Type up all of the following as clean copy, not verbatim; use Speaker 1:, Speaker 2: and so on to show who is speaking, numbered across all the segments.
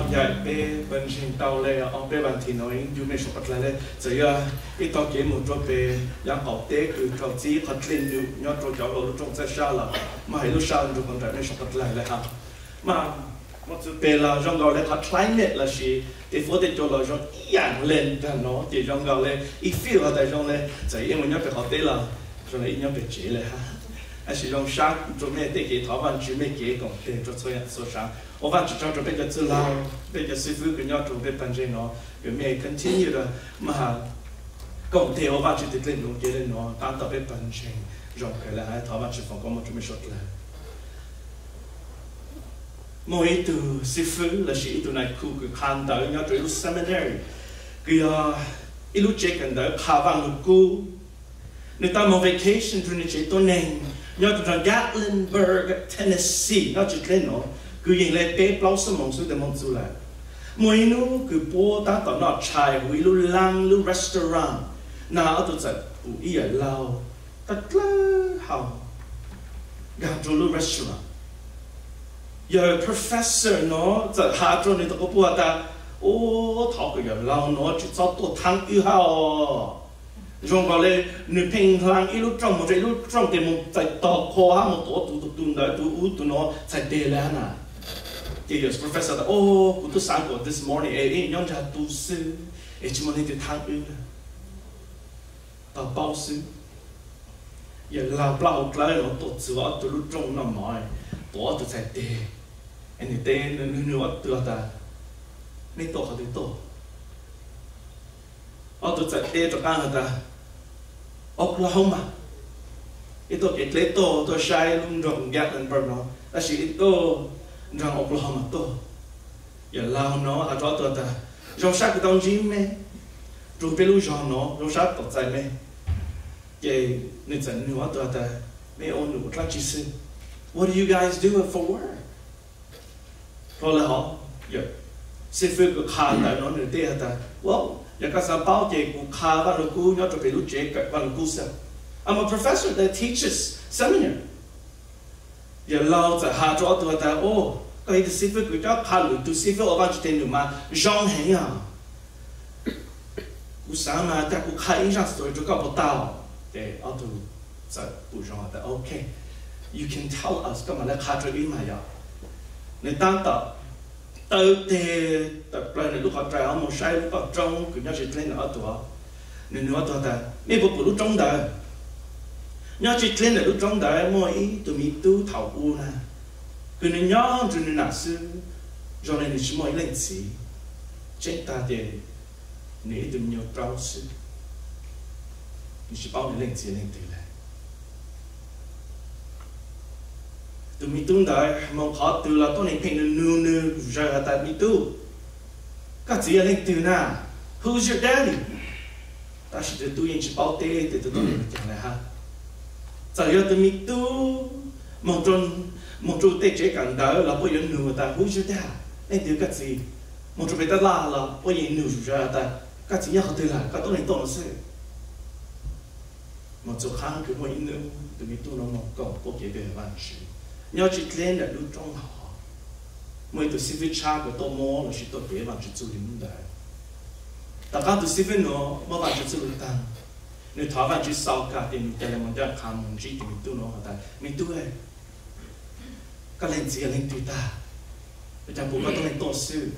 Speaker 1: dài bé bên trên tàu này ông bé bạn thì nói dù mấy số bậc lại chỉ ít tàu kiếm một chỗ bé yang học tế cứ trò chỉ thật lên dù nhớ trò cháu lúc trong sẽ sao là mà hay lúc sau rồi còn trái mấy số bậc lại ha mà một số bé là trong gọi là thật climate là gì thì phố thì cho là trong dạng lên cho nó thì trong gọi là ít feel ở đây trong này chỉ em muốn nhớ về học tế là trong này nhớ về chế lại ha还是用啥做咩的给台湾做咩给讲的做错呀做啥？我反正做别个资料，别个师傅跟要做别本身喏，有咩 continue 的嘛？讲的我反正的领导给的喏，当到别本身用起来，还台湾是放光么做咩说的？每一度师傅那是一度来苦个看到要做一路 seminary， 佢要一路接近到下班路古，你到某 vacation 做你接多年。nhớ từ Gatlinburg, Tennessee, nó chỉ lên nó, cứ nhìn lên bé bao sớm mong suy để mong du lại, mỗi nu cứ bố ta tao nó chai hủy lu lang lu restaurant, na ở tụi giật bù ý ở lao, tất là hào, gặp cho lu restaurant, giờ professor nó giật hạ cho nên tao có bùa ta, ô thảo cái giờ lao nó chỉ cho tôi thăng yêu hào. Trong gọi là nửa平常一路种，一路种的么在稻棵哈么多都来都都喏在地里呐。这个 professor 的哦，我都上过 this morning， 用着读书，怎么你就参与了？到报书，也老不老来了，都知道都路种那么，多都在地，你地你我得的，你多好的多。ở tụi chạy đê cho càng hả Oklahoma ít tụi cái lễ tổ tụi sai luôn rộng Gatlinburg nó là chỉ ít tụi rằng Oklahoma tụi giờ lao nó ở đó tụi ta trong sát cái đông chim mê rồi bên lúc giòn nó trong sát tụi chạy mê vậy nên dẫn nữa tụi ta mê ôn được một chỉ xin what do you guys do for work rồi là họ giờ sẽ phải có khả năng nó nữa tê ta wow giờ các giáo bảo chế của khá và lúc cũ nhớ cho về lúc chế cả và lúc cũ sao I'm a professor that teaches seminar giờ lâu giờ hạ cho tôi ta ô cái gì sư phụ của cháu khá lúc tu sư phụ ở bên trên đường mà rong hẹn à cú sáng mà ta cú khai ra rồi cho các bạn tao để ở tu giờ cú rong ta okay you can tell us cái mà là khá cho ý mà ya nên tăng tạo từ thế tập lại lúc họ trai ở một sai lúc họ trong cứ nhớ chỉ lên ở tuổi nên nó tuổi ta mấy bộ lúc trong đời nhớ chỉ lên lúc trong đời mỗi tụi mình tu thảo u nè cứ nên nhớ rồi nên là sư rồi nên chỉ mỗi lên gì trên ta để nếu tụi nhiều trâu sư chỉ bảo lên gì lên từ lại tụi mình tung đời mong họ từ là tôi này thành nư ra tại mình tu các chị lên từ na who's your daddy ta chỉ từ tu yên chỉ bảo tê từ tôi này chẳng là ha giờ giờ tụi mình tu mong chú tê chế cảnh đời là bây giờ nư ta who's your dad lên từ các chị mong chú bây ta là bây giờ nư ra ta các chị nhớ họ từ là các tôi này tôi nó sẽ một số kháng cứ mỗi nư tụi mình tu nó một cộng có cái về văn chương nhớ chỉ lên là lúc trong họ mỗi tụi sinh viên cha của tôi mua là chỉ tôi bé bằng chỉ du lịch đấy tất cả tụi sinh viên nó mua bằng chỉ du lịch tăng nếu tháo bằng chỉ sau cả thì mình chỉ là một cái khám một chỉ thì mình tu nó họ ta mình tu ấy cái lên gì lên tụi ta bây giờ bố có tôi lên tổ sư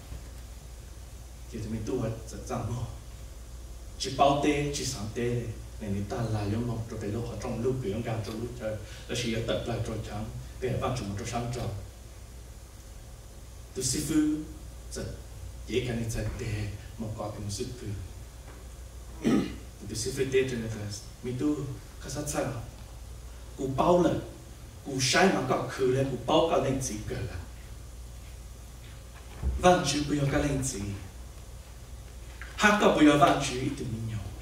Speaker 1: thì mình tu hết rất rằng nó chỉ bao tê chỉ sáng tê nên người ta là giống một rồi về lúc họ trong lúc biển gạo trong lúc trời là chỉ ở tập lại rồi trắng về vào trong một trong sáng tròn tu sư phụ rất dễ cái này sẽ để một quả cái một sư phụ tu sư phụ để cho nên là mình tu cái sát sao cú bao lần cú sai mà có khử lên cú bao cái lên gì cả là văn chữ bây giờ cái lên gì hát cái bây giờ văn chữ ít mình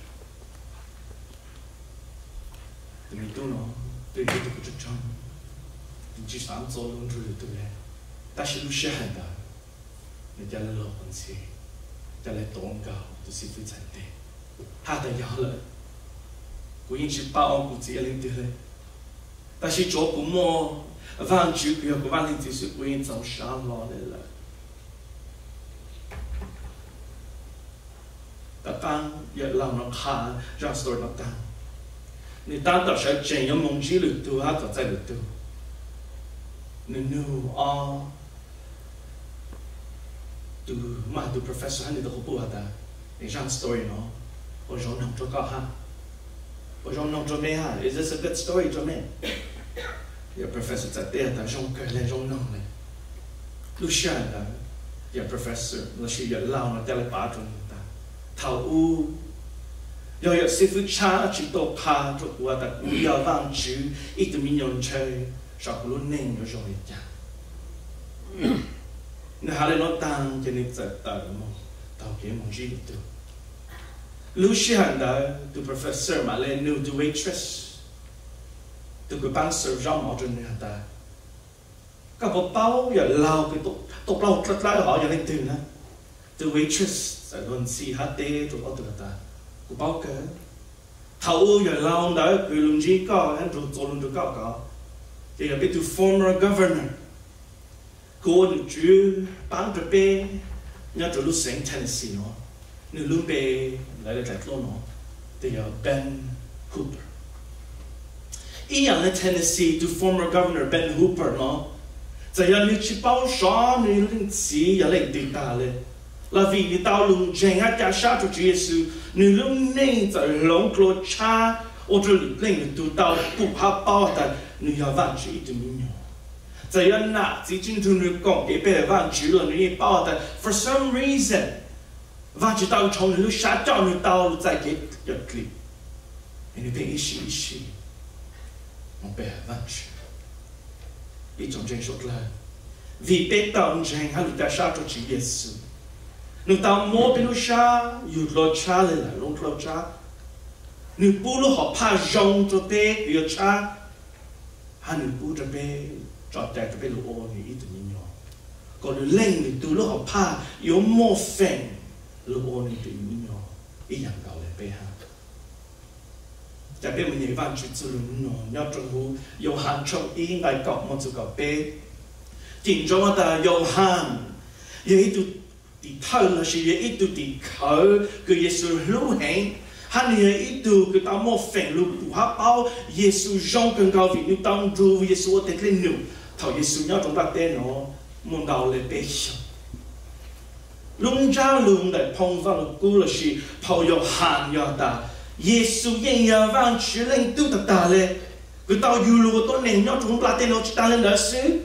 Speaker 1: tụi mình tu nó tụi mình tu cái trong chỉ sáng做luôn rồi tụi mình ta chỉ lúc sẽ hành đó người ta là lo vấn đề ta là tôn cao tụi sĩ phụ chân tế ha ta giáo lợi của những sự bao ông của chị lên từ đây ta chỉ chỗ của mua vàng chữ của vàng lên từ sự của những dòng sáng lo đấy là ta can giờ lòng nó khá ra story nó ta người ta tập sẽ chạy những mong chỉ được tu hát tập chạy được tu nên nu tu mà tu professor hắn đi tu học bùa ta để ra story nó ở trong nông cho cao ha ở trong nông cho mẹ ha is this a good story cho mẹ giờ professor tại đây ta trong cái lên trong nông này lúc sáng ta giờ professor là chỉ giờ lao nó tele ba trong ta thầu u giờ sư phụ cha chỉ tổ pa cho qua ta u giờ vang chữ ít tu mình nhon chơi sao luôn nên nó rồi cha nó hà lên nó tăng cho nên giờ ta mong tao kiếm mong gì được lúc sáng ta tu professor mà lên nu tu waitress tu cái ban serve rau mỏ trên nhà ta các bộ bao giờ lao cái tục lao rất là họ giờ lên từ nữa từ waitress sẽ luôn si hát tê tụi họ từ ta của bao cái thầu giờ lao đó cứ luôn chỉ có anh rồi做luôn được có thì là biết từ former governor cô được chú bán được bê nhớ từ lúc sáng Tennessee nó nếu lúc bê lại là thật luôn nó thì là Ben Hooper ý là Tennessee từ former governor Ben Hooper nó giờ như chỉ bao số như linh sĩ giờ lên từ ta lên là vì người ta luôn dành hết cả sát cho Chúa Giêsu như luôn nên giờ lòng clo cha ở chỗ lên từ tao cũng học bao ta như giờ vạn chữ từ mình nhau giờ nãy chỉ chính từ người講嘅俾vạn chữ rồi như bao ta for some reason vạn chữ tao trong lúc sát cho người tao在cái giật lì你被一时一时我被vạn chữ一种真说来vì bé tao dành hết cả sát cho Chúa Giêsu nếu tao mua bên lúc xa yêu lo cha lên là luôn lo cha nếu bố lúc họ pha rong cho bé yêu cha hắn nếu bố cho bé cho trẻ cho bé lúc ô thì ít tự nhiên còn nếu lên thì từ lúc họ pha yêu mua phèn lúc ô thì tự nhiên ítอย่างเก่าเลยbé haจะbé mình nhảy vào chuyện sự nó nhớ trong hú yêu han trong ý ngày cọc một sự cọc bé chính trong ta yêu han vậy tụ thì thâu là sự ít tụ thì khởi cái Giêsu lưu hành hắn là ít tụ cái tao mua phèn lưu tụ hấp bao Giêsu trong cần cao vị lưu tăng trụ Giêsu ở trên nụ thầu Giêsu nhớ trong bát tên nó muốn đầu lên bê xong lung cha lung đại phong vào lục cú là sự phao yêu hàn yêu ta Giêsu yên yêu vang chữ lên tu tập ta lên cái tao yêu lưu tôi nên nhớ trong bát tên nó chỉ ta lên đó xứ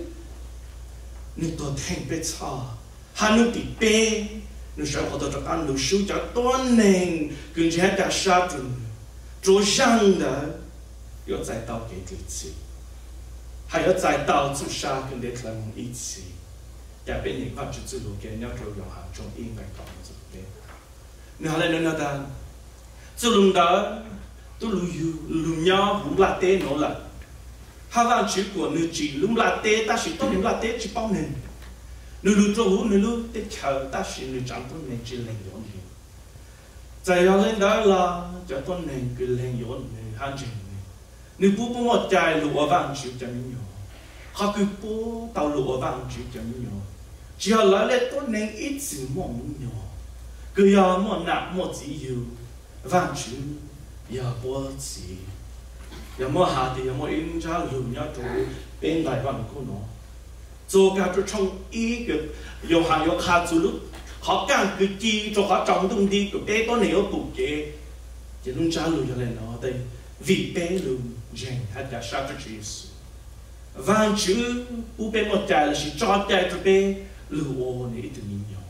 Speaker 1: nên tôi thành bê sao hắn nu bị bê nu sao họ tôi ăn nu sưu cho toan nền cứ chỉ cả sa trùng chỗ răng đó có giải tao cái gì hay có giải tao chút sa cần để làm một ít gì để bên những phát triển tự lực cái nhau rồi dùng hàng trong yên bài cộng một bên nếu lại nói ta tự lực đó tôi lưu nhau cũng là tê nó là hai vạn chữ của nữ chỉ lúc là tê ta chỉ tốt những là tê chỉ bao nền nữ lưu cho hú nữ lưu tê chờ ta chỉ nữ chẳng tốt nền chỉ lên yến gì giải ra lên đó là cho tốt nền cứ lên yến nữ han trình nữ bố bố một trái lụa vàng chịu cho mình nhỏ họ cứ bố tàu lụa vàng chịu cho mình nhỏ chỉ họ nói lên tốt nền ít gì mong nhỏ cứ giờ một nạp một gì yêu vàng chịu giờ bố gì giờ mua hạt thì giờ mua in ra lùm nhá chỗ bên đại văn của nó做家做trong ý cái yêu hàng yêu khát chú lúc họ càng cứ chi cho họ trong đông đi cái bé có nhiều bụng chế chỉ luôn trả lời cho lên nó đây vì bé luôn dành hết cả sát cho Jesus vang chữ u bé một trái là chỉ cho trái cho bé lưu này tự nhiên nhau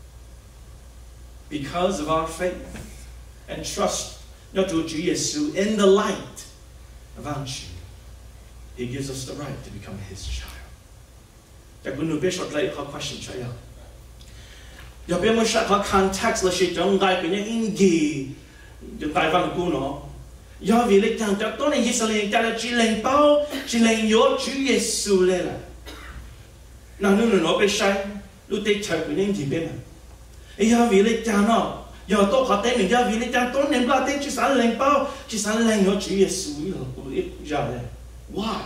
Speaker 1: because of our faith and trust nhớ Chúa Jesus in the light vang chữ He gives us the right to become His child. Chắc cũng nụ biết sọt lấy khó question cho nhau. Giờ biết mới sạch khó context là sự trong gai của những in gì trong tài văn của nó. Do vì lấy thằng cho tôi này Giêsu lên cha là chỉ lên bao chỉ lên nhớ Chúa Giêsu lên là. Nào nếu nó biết sai lúc tết trời của những gì bên này. Do vì lấy cha nó giờ tôi khó tên mình do vì lấy cha tôi nên là tết chỉ sáng lên bao chỉ sáng lên nhớ Chúa Giêsu là cũng ít ra đây. Why?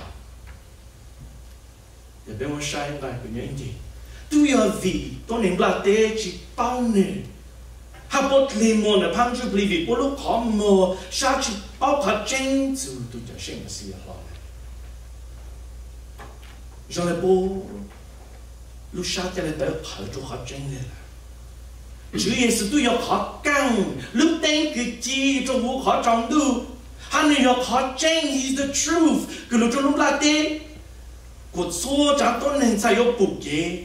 Speaker 1: Để bên ngoài sai ngài của những gì? Tuy là vì tôi nên là tế chỉ bao nè, 哈不离莫呢，帮助离为不路靠莫，下去包括真主都叫什么事好呢？让来不，路下家来得跑就好真的了。主耶稣都要靠干，路等个记住我靠长度，还能要靠真 ，is the truth， 个路就路拉的，我错长都能才有不给。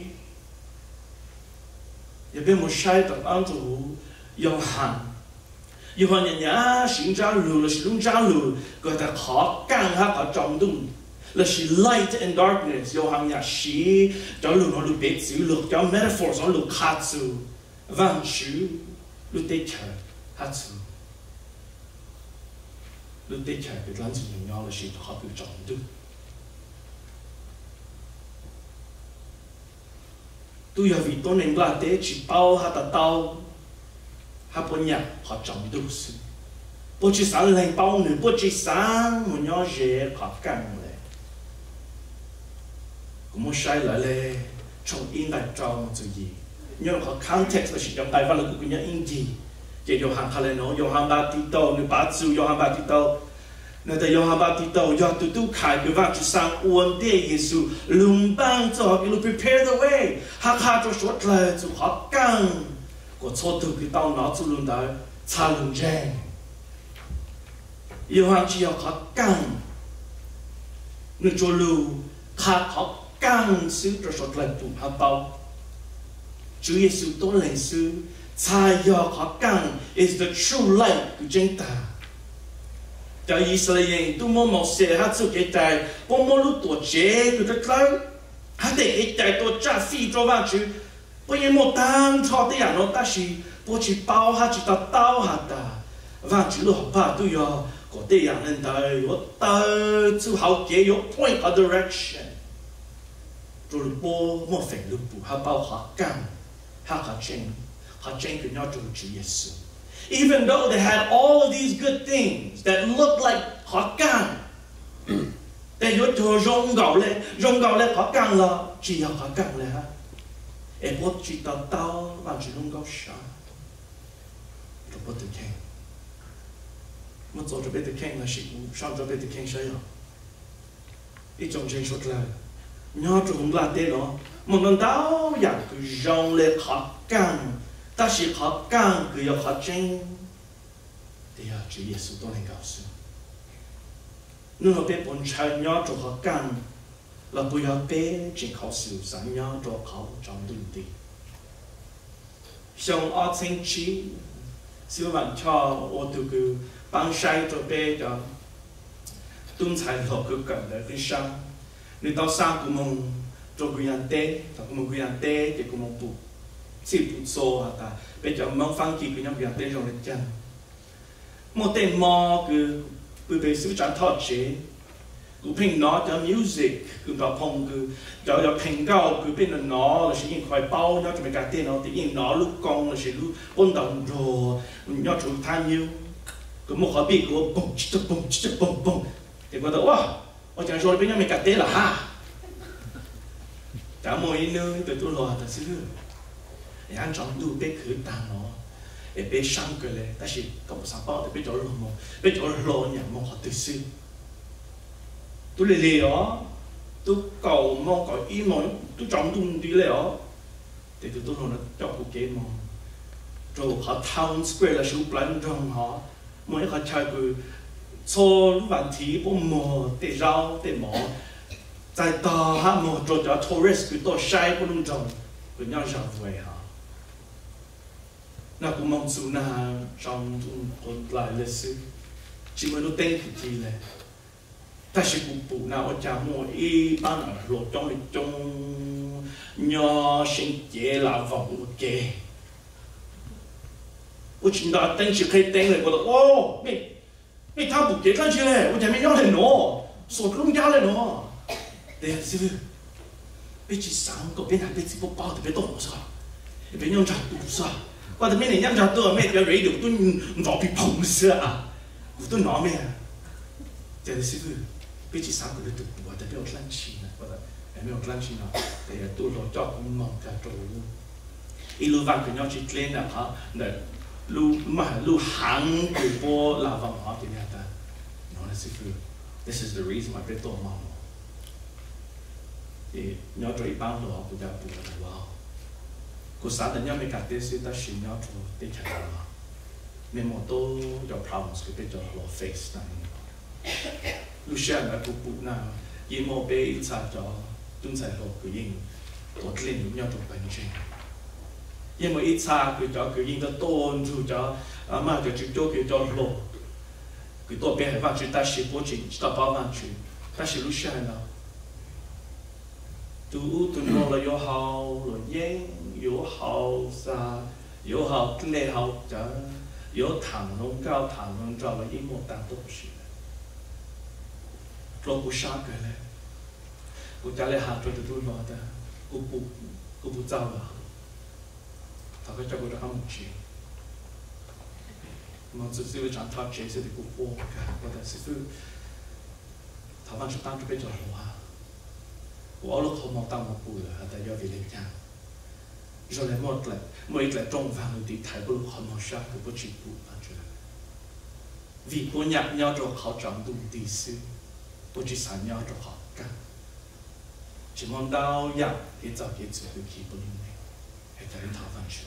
Speaker 1: 也别莫晒的帮助约翰人家行长路了是龙长路，个他靠干他靠长度。là she light and darkness, yo hang ya she, cho lu nó lu biết chữ lu cho metaphors nó lu khát chữ, vang chữ, lu tê chờ hát chữ, lu tê chờ cái lan chữ nhau là she học được trọng được. Tôi giờ vì tôi nên là tế chỉ bao hát ta tao, hát bốn nhạc họ trọng được sự, bố chỉ sáng lên bao nữa, bố chỉ sáng một nhau dễ khó căng lại. Một sai lại là trong in đại trong chữ gì, nhưng mà context là chỉ trong đại văn là cũng nhớ in gì, chỉ Gioan khai nó Gioan Baptista, nếu bắt chữ Gioan Baptista, nếu ta Gioan Baptista, do tu khai cái văn chữ sang uốn địa Giêsu, lùng bang cho cái lúc prepare the way, ha cho suốt là chữ học căng, của số từ cái tao nó chữ lùng đó, cha lùng rèn, Gioan chỉ học căng, nếu cho lù khát học càng sư cho sốt lần tụng hợp bao Chúa Giêsu tốt lành sư cha do khó càng is the true light của chúng ta cho Israel tu mô mô xe hát sự cái tài bố mô lúc tổ chế của đất lấy hát để cái tài tổ trả phi cho vang chứ bố yên mô tăng cho tới nó ta chỉ bố chỉ bao hát chỉ ta tao hát ta vang chứ lúc bà tu yo có tới nên tài có ta chú hậu kế có point of direction rồi bố một phần lúc bố ha bao họ căng ha chen của nhau trong Chúa Giêsu. Even though they had all of these good things that looked like họ căng, they yếu cho rong gạo lên họ căng là chỉ họ căng là ha. Em bố chỉ tao và chỉ rong gạo sao, rồi bố tự khen, một số cho bé tự khen là sự sao cho bé tự khen sao vậy? Ít trong trên số là nhớ chúng là thế đó, một lần taoอยากcứ rong lên khó căng, ta chỉ khó căng cứ要khó tranh, thì Chúa Giêsu tôi nên告诉，nếu mà bé bọn trai nhớ cho khó căng, là不要bé chỉ khó xử sáng nhớ cho khó trong đường đi. Xong ở thành trí, siêu bạn cho ô tô cứ bằng sai cho bé cho tuân thái học cứ cần để đi sang. Nếu tao sang của mình cho người ăn tết, tao của mình người ăn tết thì của mình bù, chỉ bù số hả ta? Bây giờ mong phăng kỳ của nhau người ăn tết rồi lên chân. Một tên mò cứ bây giờ chẳng thoát chế, cứ phim nó cho music, cứ đó phong cứ cho phim cao cứ bên nó là sẽ in khoai bao nó cho mình cả tên nó thì in nó lúc con là sẽ lúc ôn động rồi, nhau chủ tham nhiêu, cứ một khó bị của bùng thì có thể wow. Ôi chẳng rồi bây giờ mình cắt tế là ha cả mỗi nơi từ tôi lo ta xứ để ăn trong đủ bé khử tàn nó để bé sang cái này ta chỉ có một sản phẩm để bé cho lo nhà mong họ tự xứ tôi lì đó tôi cầu mong cầu ý mong tôi trong đúng đi lẽ đó thì tôi lo nó cho cuộc kế mong rồi họ town square là số plan trong họ mỗi họ chơi cứ số vấn đề bộ mò để rau để mò在大哈莫做掉 tourist 佢多晒不能做，佢要上回哈。那個夢做那上本來的事，只麼都頂佢啲咧。但是不那我講我一般人落中的中，要先接啦房嘅。我聽到頂住佢頂嚟，覺得哦，你他不給上去咧，我前面要嚟攞，鎖窿家嚟攞。對呀，師傅，別去上個邊係別只不包特別多啥，別用着多啥，或者別人用着多咩嘅 radio 都唔攞別碰啥，我都攞咩啊？對呀，師傅，別去上個都或者別有冷氣呢，或者沒有冷氣呢，對呀，都攞咗咁忙嘅做，一路翻佢要去練啊哈，那 lu hang của bố là văn hóa thì ta nó là sư phụ. This is the reason why biết tổ mong thì nhớ cho ban lo của gia bố là wow của sáng đến nhau mình cả thế sự ta xin nhớ cho để chạy ra mình một tô cho problems cái bây giờ lo face này lu share là của bố nào chỉ một bé ít sao cho chúng sẽ lo cái gì tổ lên cũng nhau trong bài này nhưng mà ít xa cứ cho cứ nhìn cái tôn chú cho mà cho chúng tôi cứ cho lộ cứ tôi bé vào chúng ta sẽ bố trí ta bảo vào chúng ta sẽ lúc sau nào tu nó là yếu hậu là yên yếu hậu xa yếu hậu lệ hậu cho yếu thẳng nông cao thẳng nông cho là yên một tảng tốt sự lo cũng sao cái này cũng trả lại hạt cho tôi nói ta cũng bù giao là他会照顾到他们去，我只是为讲他角色的不活干，我的师傅，他们是当初被抓了啊，我老好冇当冇顾了，但要为了讲，rồi lại một lại trong vàng thì thấy có lúc họ nói sao cũng có chỉ phụ mà chưa vì cô nhạc nhau cho họ chọn đúng tỷ sư cô chỉ sản nhau cho họ cả chỉ mong đau nhạc thì找cái词会起不灵的，还在人讨饭吃。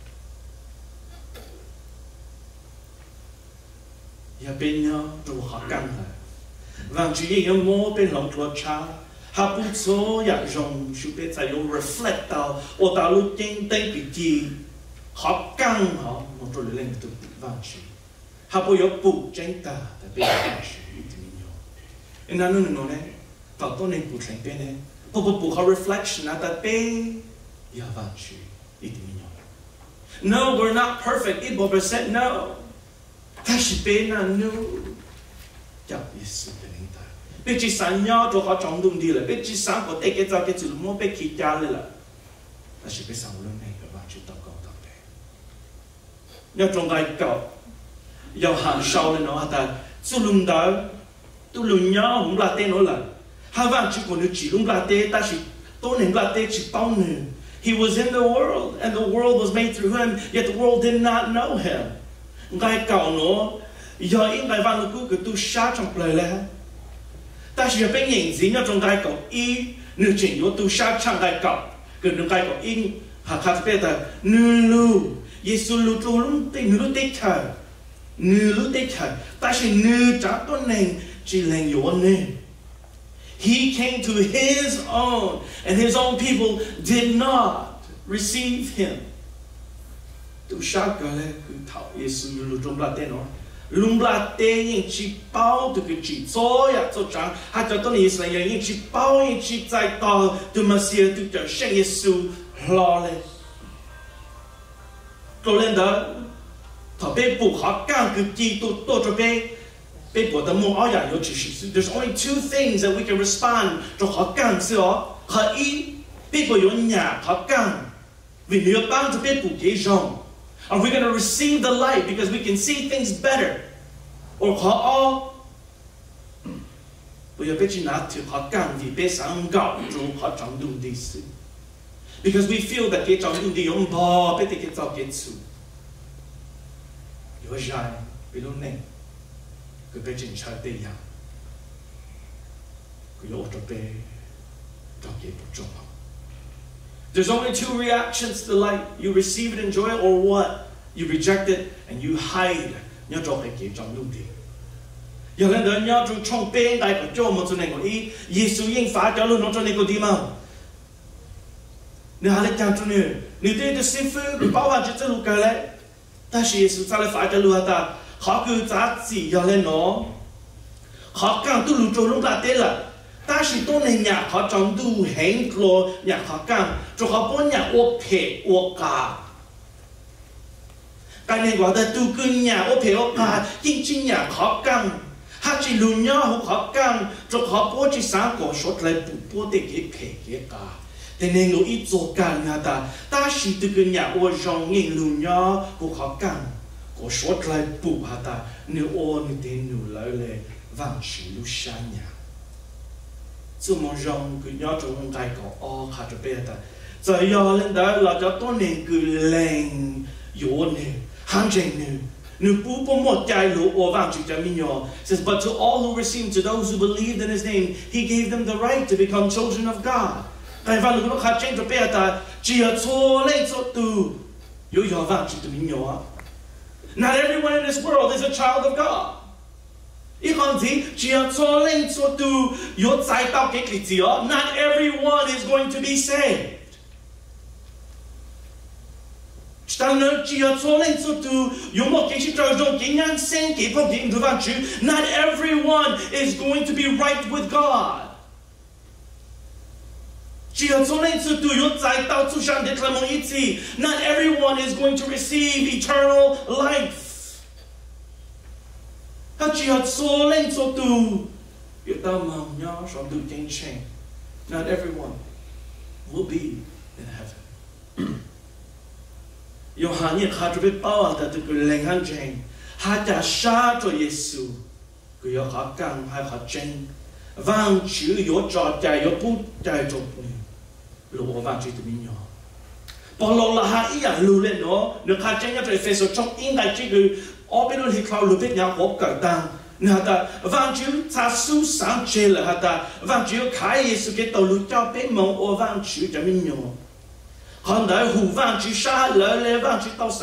Speaker 1: อย่าเป็นเนาะตัวหากันเลยบางทียังโม่เป็นหลงตัวช้าหาปุ๊บโซอยากจงชุบเป็นใจยง reflect 到我大陆经典笔记หากันเหรอมันตัวเล่นตัวบางทีหาปุ๊บ有ปุ๊บ真的แต่เป็นบางที一直没有อันนั้นนู่นเนี่ยต่อต้นในปุ๊บเป็นเนี่ยปุ๊บเขา reflection นะแต่เป็นอย่าบางที一直没有 No we're not perfect 100% no他是被那奴，叫耶稣的领导。被这三样做好冲动的了，被这三个对个早个就莫被起家了啦。但是被三个人那个话就祷告祷的。要中间搞，要行少的喏，但做领导，都领导唔拉得喏啦。他话就可能只领拉得，但是都能拉得只帮呢。He was in the world, and the world was made through him, yet the world did not know him. Ngay cậu nó giờ in ngày văn cứ cứ tu sát trong lời lẽ ta chỉ bên nhìn gì nhau trong ngày cậu in nửa chuyện yếu tu sát trong ngày cậu cứ nửa ngày cậu in hạt hạt bây giờ nửa lu Giêsu lu tu luôn tin nửa tết thời nửa tết thời ta chỉ nửa trả tôn này chỉ lên yếu này He came to his own and his own people did not receive him tu sát cái này cứ thảo Giêsu lu trong là tên nó lung là tên những chỉ bao từ cái chỉ cho ya cho chẳng hay cho tôi nghĩ là những chỉ bao những chỉ tại tàu từ mà xưa từ trở sang Giêsu lo lên rồi lên đó thảo bé phụ họ càng cực kỳ tôi cho bé phụ tao mua áo dài nhiều chỉ there's only two things that we can respond cho họ càng xưa họ ý bé phụ có nhà họ càng vì nếu ban cho bé phụ cái rong Are we going to receive the light because we can see things better? Or because we feel that cái trong đúng đi ông bò biết cái trong cái sự. Yo dài bị luôn này, cứ biết chính xác đây ya, cứ yo cho bé trong cái bộ trong. There's only two reactions to the light. You receive it, enjoy it, or what? You reject it and you hide. Nhớ cho cái kiểu trong lúc đi. Giờ lên đó nhớ trong bên đại của cho một số này của ý. Giêsu yên phá cho luôn nó cho này của đi mà. Nếu hai cha cho nữa, nếu tôi xin phép bị bảo vệ cho lúc cái này, ta sẽ Giêsu ta lại phá cho luôn ta. Họ cứ giá trị giờ lên nó. Họ càng tu luyện cho lúc là thế là. Ta chỉ tôn này nhà họ trong tu hành lo nhà họ càng cho họ bốn nhà ô phê ô cả cái này gọi là tu cư nhà ô phê ô cả chính nhà họ càng họ chỉ luôn nhau họ càng cho họ bốn chỉ sáng cổ số lại bốn để cái phê cái cả thế nên nó ít做cả nhà ta chỉ tu cư nhà ô rong nhìn luôn nhau của họ càng cổ số lại bốn ta nếu ô như thế nếu lại là vàng chỉ lúc sáng nhà dù mong rằng cứ nhớ trong ngày có hạt cho bé ta giờ giờ lên đó là cho tôi nên cứ lên yếu này Han jeng nu pu po mo jai lu o vang chu cha min yo. Says, but to all who received, to those who believed in his name, he gave them the right to become children of God. Kai van lu kha jeng to pe ta chi ya cho le cho tu yo yo vang chu min yo. Not everyone in this world is a child of God. Not everyone is going to be saved. Not everyone is going to be right with God. Not everyone is going to receive eternal life. Not everyone will be in heaven. Yohane khadbe pawa ta tu leng han jeng ha ta sha to Yesu ku yo ha kang ha ha jeng vang chu yo cho ja yo pu ja to lu vang chu tu min yo Paulo la ha ia lu le no ne kha jeng ya to Efeso chok in dai chi ku o pe lo hi klau lu pe nya ho ka ta na ta vang chu cha su sang che la ha ta vang chu khai Yesu ke to lu cho pe mong o vang chu ja min yo Hãy subscribe cho kênh Ghiền Mì Gõ để không bỏ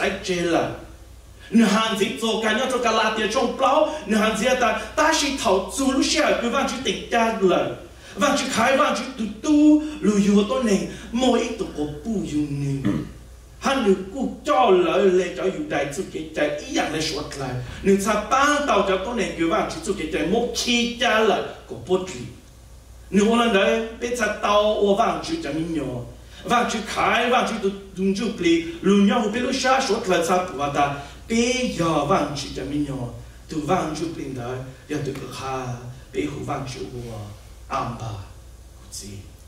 Speaker 1: lỡ và chữ khai và chữ đúng chữ pli luôn nhau biết lúc xa suốt là sao của ta bây giờ vang chữ cho mình nhau từ vang chữ pli đó giờ từ cái kha bây hồ vang chữ của amba gì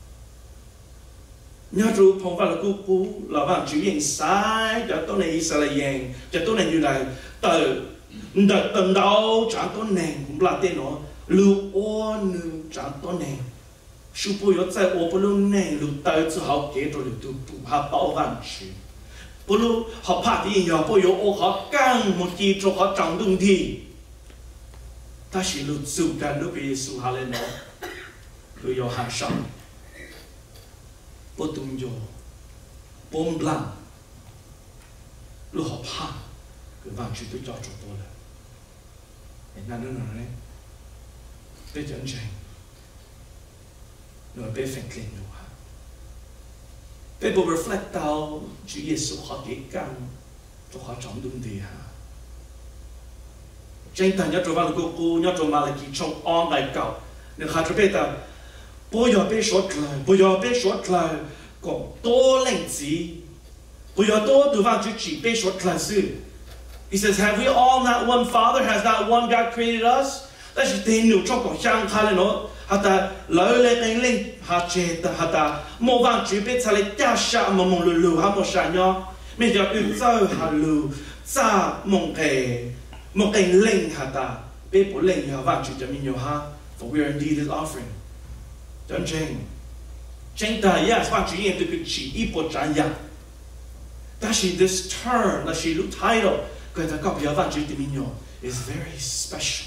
Speaker 1: nhớ chú phong vào là cú là vang chữ yên sai cho tôi này Israel yên cho tôi này như là từ tầng đầu chẳng tôi này cũng là tên nó lưu ô nữ chẳng tôi này Sư phụ yo tại ô bố lu nè lu tại zu học kế rồi lu tu ha bảo văn chữ bố lu học phát đi yo bố yo ô họ căng một chi cho họ trọng dung thì ta chỉ lu zu cả lu bị su ha lên nó lu yo hàng sống bố tung yo bố blang lu học phát cái văn chữ tôi cho bố là nên nó này để chân chạy Nó bé phèn lên nó ha. Bé bộ reflect到主耶穌學幾間，做下trọng đúng đi ha. Trên tầng nhớ vào cô nhớ mà là kỳ trong on lại cầu. Nên khai cho bé ta, bây giờ bé sốt lại, có多len子，bây giờ多vào chỉ bé sốt lại sự. He says, have we all not one Father? Has not one God created us? Đó là tên nhiều trong cuộc sang khai lên nó. Hata lỡ lên cái linh hạt chế ta hata một vàng chữ biết sao lấy cha sa mà mong lù ha một sa nhau mình giờ ưu sơ hà lù sa mong một cái linh hata biết bộ linh ha vàng chữ cho mình nhiều ha for we are indeed his offering chân chân ta yes vàng chữ yên từ cái chỉ ít bộ trang ya ta chỉ this term là chỉ lúc title cái ta có biểu vàng chữ cho mình nhiều is very special.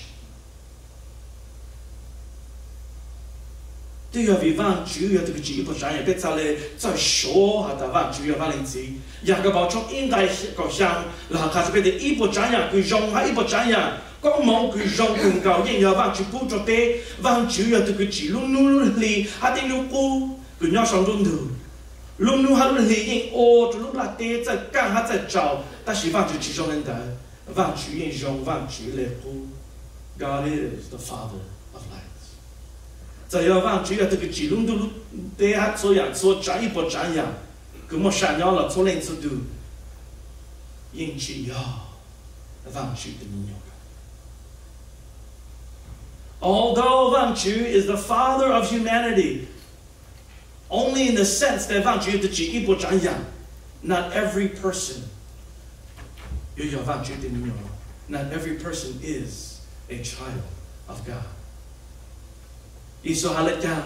Speaker 1: Tuy là vì vang chủ yếu từ cái chỉ bộ trang也被造了在说哈的vang主要vang linh子，也個包裝應該個像嗱，開始俾啲一bộ trang呀，佢用下一部trang呀，光芒佢用更高，因為vang主補咗俾vang主要từ cái chỉ luôn luôn li，下啲路古佢要上中途，luôn luôn下luôn li，因哦，就路拉啲在幹下在找，但是vang主其中人的vang主因用vang主嚟古 ，God is the Father of light。在要望主要这个记录都对他做样做这一波这样，跟我闪耀了做人做都，因只要望主的名有。Although Vang Chu is the father of humanity, only in the sense that Vang Chu的记一波这样 not every person 有Vang Chu的名有 not every person is a child of God. Iso halat yan.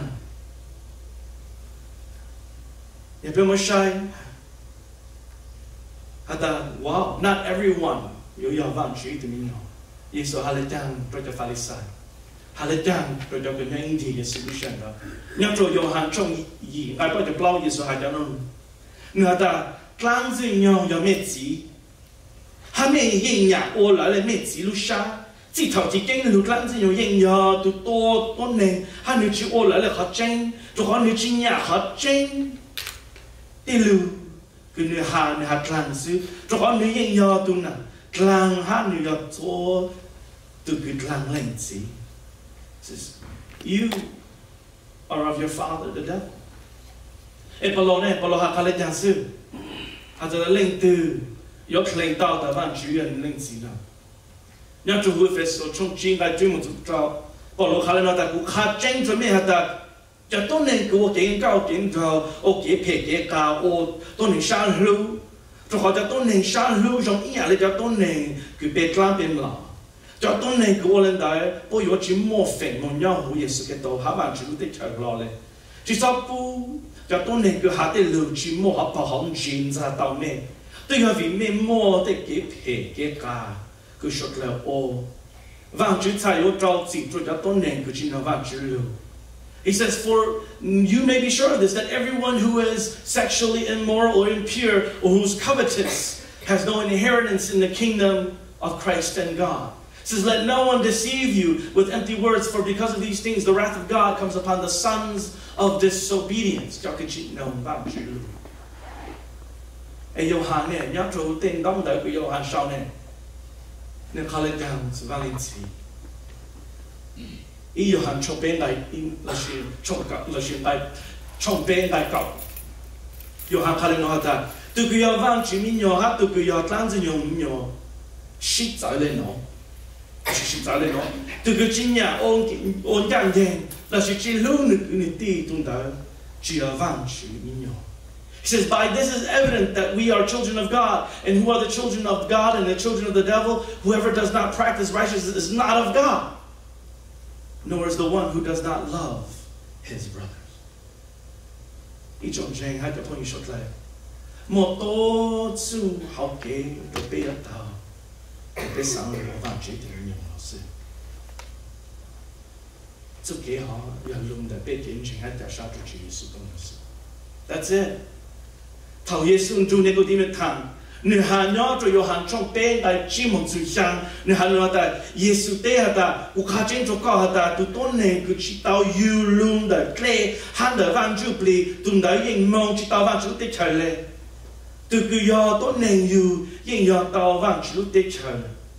Speaker 1: Yapi mo siya. hata wow, not everyone yo vang chú từ mình nhỏ. Yesu haletan pro cho Pharisee. Haletan pro cho cái nhân gì solution đó. Nhớ rồi Johann trong gì, ai pro cho bao Yesu hai cho nó. Người ta clang gì nhau yo mẹ gì. Hắn mẹ yên nhạc ô lại là mẹ gì lúc sáng. Chỉ thầu chỉ kinh lúc clang gì nhau yên nhờ từ to to này. Hắn nữ chỉ ô lại là khó tranh, rồi hắn nữ chỉ nhạc khó tranh. Đi lưu cái nữ hà clang sư, rồi hắn nữ yên nhờ tu nào. Clang hắn nữ yo to từ cái clang lên gì. Says, you are of your father, the devil. Paulo ha kale giang sư, ha giờ lên từ, yo lên tao ta van chủ nhân lên gì nào. Nhớ chủ hội phép số trong chính cái chuyên môn trao, Paulo kale nói ta cũng khá tranh cho mấy hạt ta, cho tôi nên cứ kiến cao kiến trao, ô kiến phê kiến cao, ô tôi nên sáng lưu, cho họ cho tôi nên sáng lưu trong ý là cho tôi nên cứ bê clam bên lọ. Cho tôi nên cứ lên đấy, bố yo chỉ mua phèn mua nhau hồ Giêsu cái tổ há bạn chỉ lúc tới chờ lo lên. Chỉ sao bố cho tôi nên cứ hạ tới lưu chỉ mua hấp bảo hỏng chín ra tàu mẹ. Tôi nói vì mẹ mua tới cái phê cái cá cứ sốt là ô. Vang chữ thay yo trao chỉ cho tôi nên cứ chỉ nói vang chữ lưu. He says, for you may be sure of this, that everyone who is sexually immoral or impure or who's covetous has no inheritance in the kingdom of Christ and God. It says, let no one deceive you with empty words, for because of these things the wrath of God comes upon the sons of disobedience. Cho cái chuyện nào vang chữ lưu. Johann này, nhớ chủ tên đóng đời của Johann sau này. Nên khá lên đằng sự vang lên gì. Johann trong bên này là sự trong bên này cậu. Johann khá lên nói ta, từ khi vang chữ mình nhỏ hát, từ khi tan dư nhỏ mình nhỏ, shit giải lên nó. Shit giải lên nó. Từ khi chính nhà ôn dạng đen, là sự chỉ lưu nực tí tung ta, chỉ vang chữ mình nhỏ. He says, by this is evident that we are children of God, and who are the children of God and the children of the devil? Whoever does not practice righteousness is not of God, nor is the one who does not love his brothers. Ý trong danh hai cho phong sốt lại. Một tổ sư học kế rồi bây giờ tao, bây sáng rồi vang chế tiếng nhiều老师. Chú kế họ nhận luôn để bây kiến trình hai tại sao cho Chúa Giêsu công sự. That's it. Thầu Giêsu chủ này có đi med thằng, nửa hà nhỏ rồi Johann trong bên đại chỉ một sự sang, nửa hà nói ta Giêsu té ta, u khá trên cho cao ta, tu tôn này cứ chỉ tao yêu luôn để kle, hắn để vang chữ bì, tu để yên mong chỉ tao vang chữ tết trời lệ, từ cứ do tôn này yêu, yên do tao vang chữ tết trời.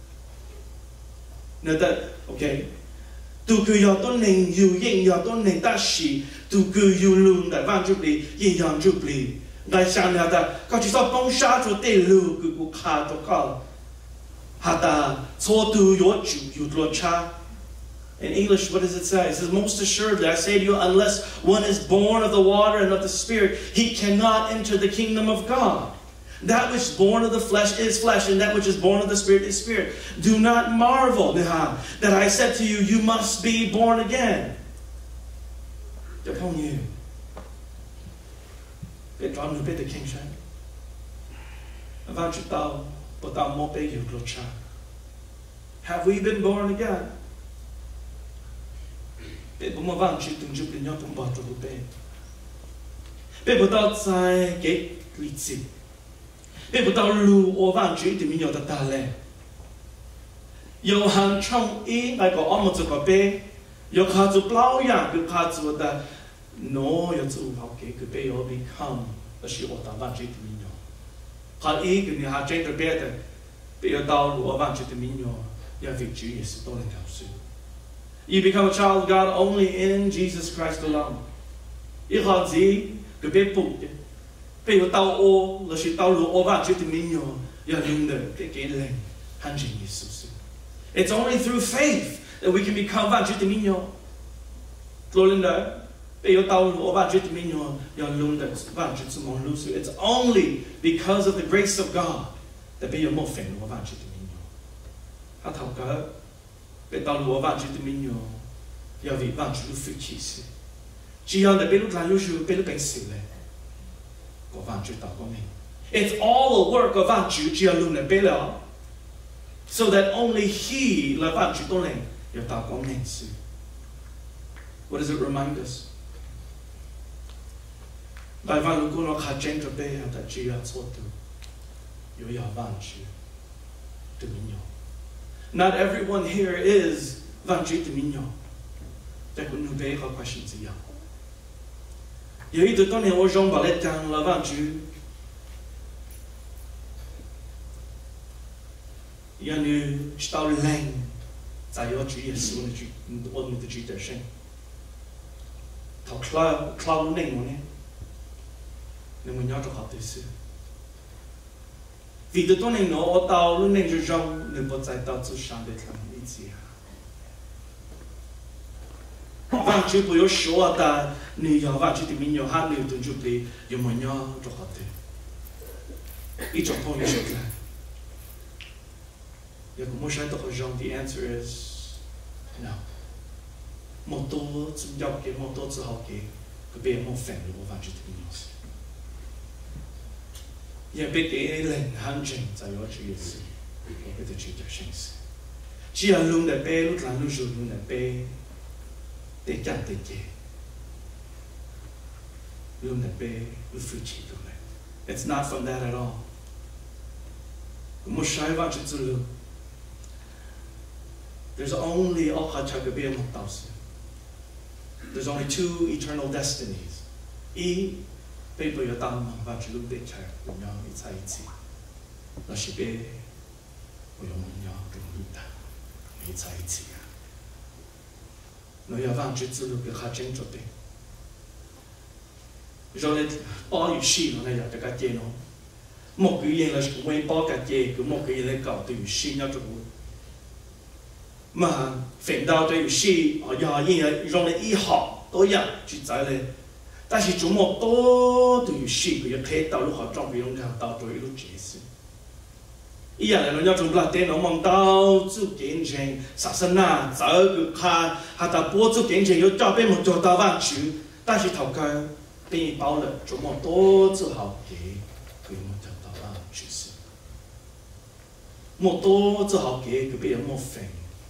Speaker 1: Nè ta, okay, tu cứ do tôn này yêu, yên do tôn này ta sĩ, tu cứ yêu luôn để vang chữ bì, yên do chữ bì. Đại sang nhà ta, có chỉ sao bông sa cho tê lưu cứ cụ khá cho cao. Hà ta, cho tu yo chủ yu lo cha. In English, what does it say? It says, most assuredly, I say to you, unless one is born of the water and of the Spirit, he cannot enter the kingdom of God. That which is born of the flesh is flesh, and that which is born of the Spirit is spirit. Do not marvel, that I said to you, you must be born again. Cho không nhiều. Bên trong người bên được kinh sáng, vang chữ tao, bộ tao mô bê hiểu lộ cha. Have we been born again? Bên bộ mà vang chữ từng chụp lên nhau từng bỏ cho bộ bê. Bên bộ tao sai cái lý trí. Bên bộ tao lưu ô vang chữ thì mình nhau ta lệ. Johann trong ý ngay có ông một chữ có bê, yo khá chụp lao yang cứ khá chụp ta. No, yo zu học cái cứ bây giờ become là sự ổn định văn chế tự mình nhau. Còn ý cái này ha trên cái bề đấy, bây giờ đào lúa văn chế tự mình nhau, ya việc Chúa Giêsu tôi lên giáo sư. You become a child of God only in Jesus Christ alone. Ý họ gì cái bề bụng đấy, bây giờ đào ô là sự đào lúa văn chế tự mình nhau, ya dùng được cái lên hành trình Giêsu. It's only through faith that we can become văn chế tự mình nhau. Tôi lên đấy. It's only because of the grace of God that bây giờ một phần của vạn chữ mình nhau. Hãy thảo cả bây giờ lúa vạn chữ mình nhau, giờ vì vạn chữ phải chỉ sự. Chỉ cần để bây lúc làm lúc bây lúc bệnh sự này, có vạn chữ tạo của mình. It's all a work of vạn chữ chia luôn này bé了, so that only He là vạn chữ tôn lệnh, yêu ta có nên sự. What does it remind us? Bài văn lúc nó khá chân cho bé ta chỉ là số tu, yêu ya vạn chữ, từ mình nhau. Not everyone here is vạn chữ từ mình nhau. Tại cũng như bé có question gì vậy? Yêu ý từ tôn lệnh ở trong bảo lệ trang là vạn chữ. Yêu như stao lệnh, tại yêu chữ Giêsu là chữ ôn một chữ đời sinh. Thảo cloud nền của nè, nên mình nhớ cho họ từ xưa. Vì từ tôn lệnh nó ở tàu luôn nền cho rong, nên bọn giải tàu chú sáng để làm ý gì à? Vạn chữ bùi số ta, nếu yêu vạn chữ thì mình nhớ hát nếu tuân chụp đi, yêu mình nhớ cho họ từ. Ý trong phong như thế này. If we wish I thought the answer is no. Một tô zum dọc cái một tô zu học cái bây giờ một phần của văn chương tiếng Anh. Giờ bây cái lệnh hành trình在我主耶稣，我俾佢主着信息。只有弄嚟俾，碌爛碌做弄嚟俾，得人得嘅，弄嚟俾會付錢到嚟。It's not from that at all. 我使văn chương之路。There's only There's only two eternal destinies. I people yo tam va chu de cha yo i tsai tsi. La shi be yo yo de lu ta. I tsai tsi. No ya van chu zu lu ge ha chen cho de. Jo le ba yu shi no na ya de ka je no. Một cái gì là quay bao cả chế, cứ một cái gì là搞từ sinh nhau trong mà phèn đào tới sĩ ở nhà gì là dùng để y học tối giờ chỉ giải lên,但是chúng một tô từ sĩ cái thế đào lúc họ trong cái ông thằng đào tới lúc chế sự, ý là nó nhau chúng là tên nó mong đào chú kiến trình sát sinh na giải cái kha, hà ta bố chú kiến trình yếu cho bên một chỗ đào vạn chữ, 但是头个bên bao了chúng một tô chú học cái một chỗ đào vạn chữ sự, một tô chú học cái bên một phèn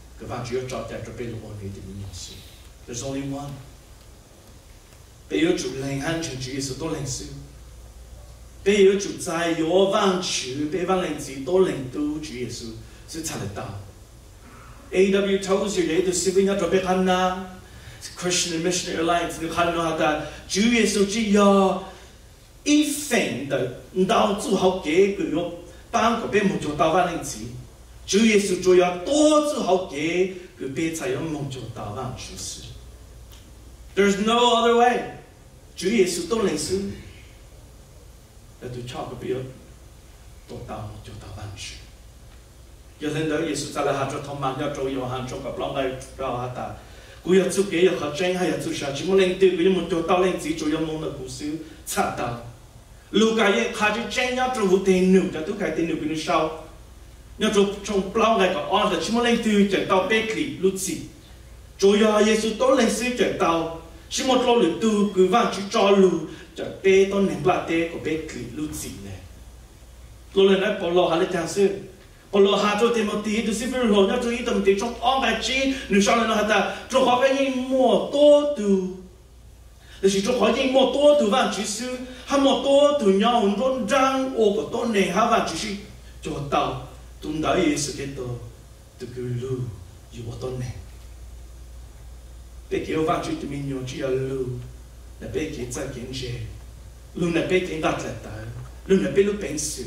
Speaker 1: There's only one. Bây giờ chủ lệnh hành trình chủ Giêsu都领受。bây giờ chủ在有万处，被万领子都领到主耶穌，是查得到。A.W. Tozer 你到視頻一做俾看啦 ，Christian Missionary Alliance 你看到下主耶穌只有一份的，唔到做好幾個月，幫個俾冇做到萬領子。主耶穌就要多做好幾個俾才有冇做到萬處事。There's no other way。主耶穌都領受。要對超個俾做到就到萬處。有人到耶穌在那下做同埋要做有限做個幫來搞下ta。佢要做幾要學真係要做啥？只冇領對佢冇做到領子做有冇那故事查到。路加也下就真要做好電腦，就都係電腦俾你燒。要做從幫來個安的，只冇領對就到別離路子。做有耶穌都領事就到，只冇做了對佢話去做路。จะเป้ต้นหนึ่งปลาเต้ก็เป้กลีลูจีเลยตัวเลยนะพอเราหาเลยทางซื้อพอเราหาตัวเต็มตีดูสิฟิลโลเนี่ยตัวอีตัวมันตีช่องอ้อมไปจีหนึ่งช่องเลยนะฮะแต่ตัวเขาไปยิงมั่วโต้ดูแต่สิตัวเขายิงมั่วโต้ดูวันจีซื้อถ้ามั่วโต้ดูเนี่ยมันร้อนจังโอ้ก็ต้นหนึ่งหาวันจีซื้อจอดเตาตุนได้ยี่สิบเอ็ดตัวตัวคือลูอยู่ว่าต้นหนึ่งแต่เกี่ยววันจีตัวมีโยจีอาลู那边给在跟着，路那边给拉来的，路那边路变数，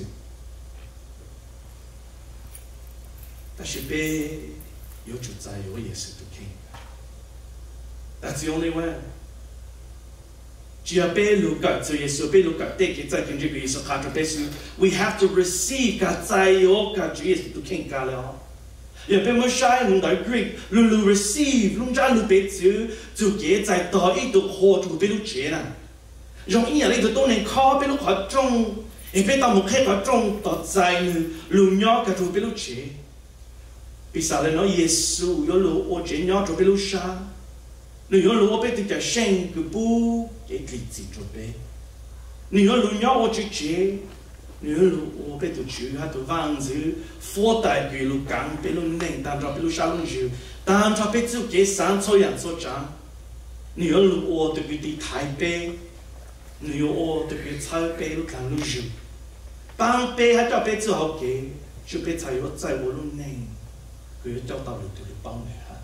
Speaker 1: 但是边有主在有也是都听。That's the only way。只要边路个做耶稣，边路个对给在跟着个耶稣看着边数 ，we have to receive 个在有个主耶稣都听噶了。要俾我晒弄到 Greek， 路 receive， 弄扎路俾就嘅在到一度學就俾路接啦。用一日呢度都能靠俾路學中，而俾到目開學中到在路nhau嘅就俾路接。比啥咧？我耶穌有路我接nhau就俾路殺，你有路我俾啲嘅聲佢不嘅例子就俾，你有路nhau我去接， 女路我被都住，还都房子，火带给路港，被路宁，当着被路沙龙住，当着被走给山草样所长。女路我都给地台北，女我都给台北路港路住，帮北还叫被走好给，就被才有在我路宁，佢叫到路都嚟幫你哈。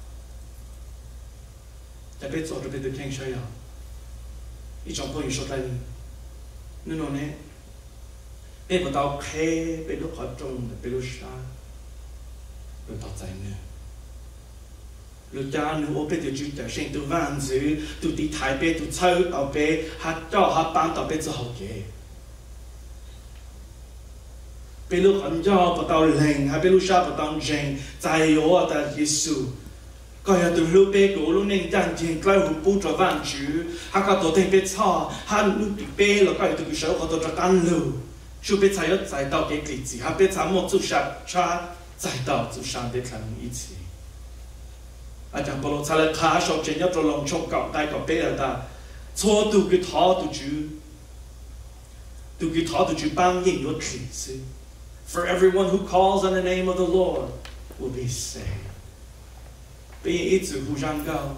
Speaker 1: 在被做就被都聽上呀，一種朋友說嚟，你喏呢？被不到開，被都好重，被都沙，被到在呢。路家呢，我被就住在成都灣子，到啲台北到抽到北，下到下班到北就好嘅。被路很早不到零，還被路沙不到零，在我的耶穌。ก็อย่าตัวลูกเป้กูลูกนิ่งจันจริงใกล้หูปูจะว่างจื้อหากตัวเต็งเป็ดช่อหากลูกติเป้แล้วก็อย่าตัวกูเชื่อเขาตัวจะกันลูชูเป็ดชายใจ到给自己หากเป็ดชายมั่วจุชาชาใจ到จุชาเด็ดขาด一起อาจารย์ปโลชาเลขาชอบเจนยอดลงชกกับได้กับเป้แล้วตาชัวตัวกูท้อตัวจื้อตัวกูท้อตัวจื้อบ้างยิ่งยอดขีดซิ For everyone who calls on the name of the Lord will be saved被一直互相告，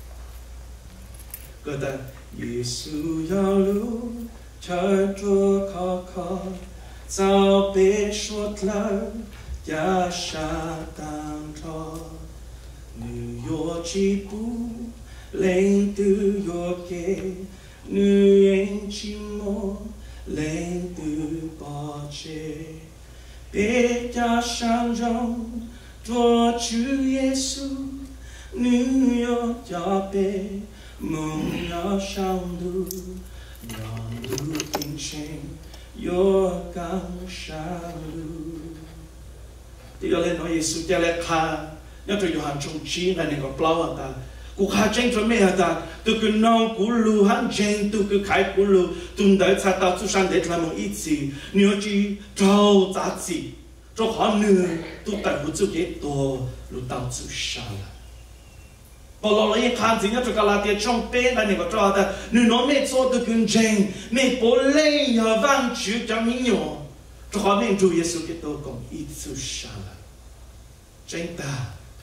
Speaker 1: 觉得耶稣要路车着考考，早被说了压下当朝，你有几步领都有给，你人寂寞领都保洁，别加上中做主耶稣。你要加倍，梦要上路，让路平行，又刚上路。第二类nói Yesu cho lại kha, nhớ cho Yohan trong chi là nên có plau ta, cụ kha tranh cho mẹ ta, từ cái nong cụ lu hắn tranh, từ cái khai cụ lu, tuần tới cha tao chú sang để làm một ít gì, nhớ chi trâu giá trị, cho họ nửa, tu tại cụ chú cái tổ, lu tao chú sang. Bỏ lỡ những khán giả cho cả là tiền trong bê là những cái trò ta nếu nó mẹ cho được kinh doanh mẹ bố lên nhờ vang chữ cho mình nhỏ cho họ mình chủ Giêsu Kitô còn ít sự xa là tranh ta